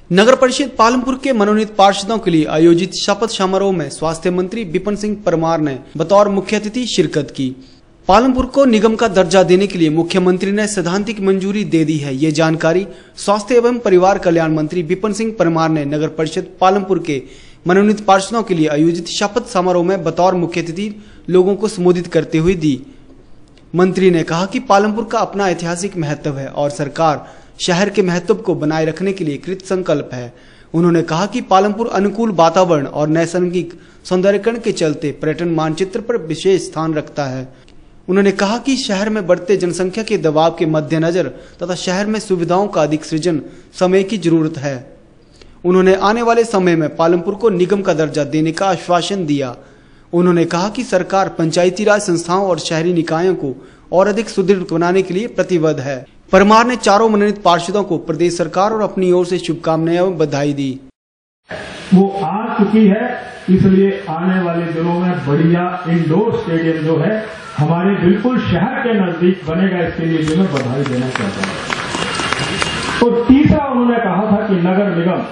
नगर परिषद पालमपुर के मनोनीत पार्षदों के लिए आयोजित शपथ समारोह में स्वास्थ्य मंत्री विपिन सिंह परमार ने बतौर मुख्य अतिथि शिरकत की। पालमपुर को निगम का दर्जा देने के लिए मुख्यमंत्री ने सैद्धांतिक मंजूरी दे दी है। ये जानकारी स्वास्थ्य एवं परिवार कल्याण मंत्री विपिन सिंह परमार ने नगर परिषद पालमपुर के मनोनीत पार्षदों के लिए आयोजित शपथ समारोह में बतौर मुख्य अतिथि लोगों को संबोधित करते हुए दी। मंत्री ने कहा कि पालमपुर का अपना ऐतिहासिक महत्व है और सरकार शहर के महत्व को बनाए रखने के लिए कृत संकल्प है। उन्होंने कहा कि पालमपुर अनुकूल वातावरण और नैसर्गिक सौंदर्यीकरण के चलते पर्यटन मानचित्र पर विशेष स्थान रखता है। उन्होंने कहा कि शहर में बढ़ते जनसंख्या के दबाव के मद्देनजर तथा शहर में सुविधाओं का अधिक सृजन समय की जरूरत है। उन्होंने आने वाले समय में पालमपुर को निगम का दर्जा देने का आश्वासन दिया। उन्होंने कहा कि सरकार पंचायती राज संस्थाओं और शहरी निकायों को और अधिक सुदृढ़ बनाने के लिए प्रतिबद्ध है। परमार ने चारों मनोनीत पार्षदों को प्रदेश सरकार और अपनी ओर से शुभकामनाएं एवं बधाई दी। वो आ चुकी है, इसलिए आने वाले दिनों में बढ़िया इंडोर स्टेडियम जो है हमारे बिल्कुल शहर के नजदीक बनेगा, इसके लिए भी मैं बधाई देना चाहता हूँ। तो तीसरा उन्होंने कहा था कि नगर निगम,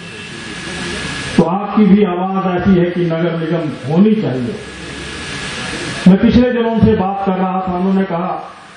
तो आपकी भी आवाज ऐसी है कि नगर निगम होनी चाहिए। मैं पिछले दिनों से बात कर रहा था, उन्होंने कहा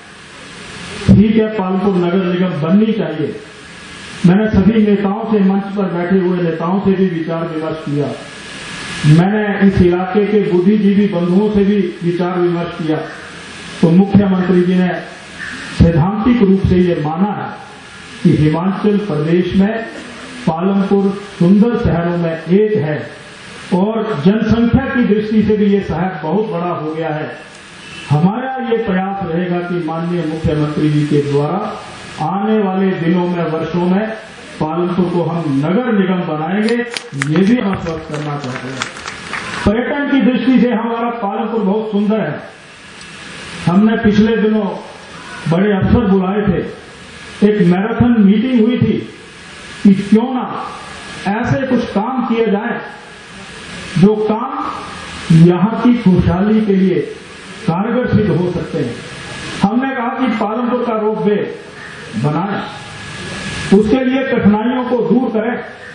ठीक है पालमपुर नगर निगम बननी चाहिए। मैंने सभी नेताओं से, मंच पर बैठे हुए नेताओं से भी विचार विमर्श किया। मैंने इस इलाके के बुद्धिजीवी बंधुओं से भी विचार विमर्श किया। तो मुख्यमंत्री जी ने सैद्धांतिक रूप से ये माना है कि हिमाचल प्रदेश में पालमपुर सुंदर शहरों में एक है और जनसंख्या की दृष्टि से भी ये शहर बहुत बड़ा हो गया है। हमारा ये प्रयास रहेगा कि माननीय मुख्यमंत्री जी के द्वारा आने वाले दिनों में, वर्षों में पालमपुर को हम नगर निगम बनाएंगे, ये भी हम आश्वस्त करना चाहते हैं। पर्यटन की दृष्टि से हमारा पालमपुर बहुत सुंदर है। हमने पिछले दिनों बड़े अफसर बुलाए थे, एक मैराथन मीटिंग हुई थी कि क्यों ना ऐसे कुछ काम किए जाए जो काम यहां की खुशहाली के लिए कारगर सिद्ध हो सकते हैं। हमने कहा कि पालमपुर का रोपवे बनाएं, उसके लिए कठिनाइयों को दूर करें।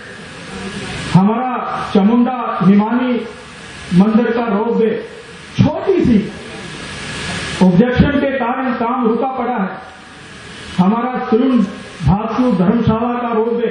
हमारा चामुंडा हिमानी मंदिर का रोपवे छोटी सी ऑब्जेक्शन के कारण काम रुका पड़ा है। हमारा तरुण भासु धर्मशाला का रोपवे,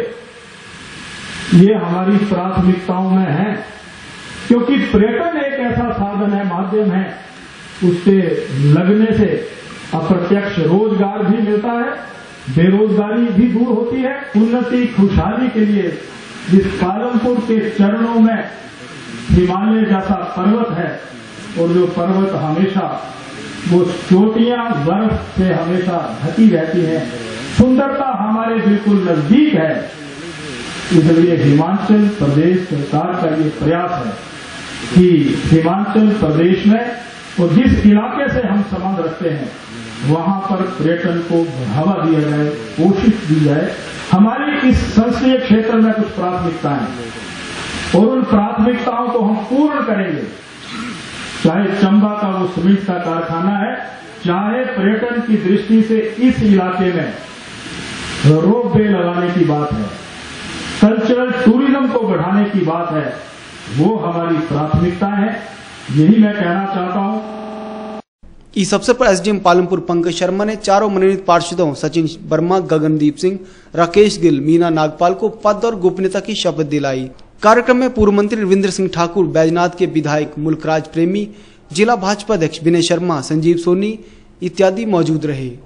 ये हमारी प्राथमिकताओं में है, क्योंकि पर्यटन एक ऐसा साधन है, माध्यम है, उसके लगने से अप्रत्यक्ष रोजगार भी मिलता है, बेरोजगारी भी दूर होती है। उन्नति खुशहाली के लिए जिस पालमपुर के चरणों में हिमालय जैसा पर्वत है और जो पर्वत हमेशा वो चोटियां बर्फ से हमेशा ढकी रहती हैं, सुंदरता हमारे बिल्कुल नजदीक है। इसलिए हिमाचल प्रदेश सरकार का ये प्रयास है कि हिमाचल प्रदेश में और जिस इलाके से हम संबंध रखते हैं वहां पर पर्यटन को बढ़ावा दिया जाए, कोशिश दी जाए। हमारी इस संसदीय क्षेत्र में कुछ प्राथमिकताएं और उन प्राथमिकताओं को हम पूर्ण करेंगे। चाहे चंबा का वो सीमेंट का कारखाना है, चाहे पर्यटन की दृष्टि से इस इलाके में रोपवे लगाने की बात है, कल्चरल टूरिज्म को बढ़ाने की बात है, वो हमारी प्राथमिकता है। यही मैं कहना चाहता हूं। इस अवसर पर एसडीएम पालमपुर पंकज शर्मा ने चारों मनोनीत पार्षदों सचिन वर्मा, गगनदीप सिंह, राकेश गिल, मीना नागपाल को पद और गोपनीयता की शपथ दिलाई। कार्यक्रम में पूर्व मंत्री रविंद्र सिंह ठाकुर, बैजनाथ के विधायक मुल्कराज प्रेमी, जिला भाजपा अध्यक्ष विनय शर्मा, संजीव सोनी इत्यादि मौजूद रहे।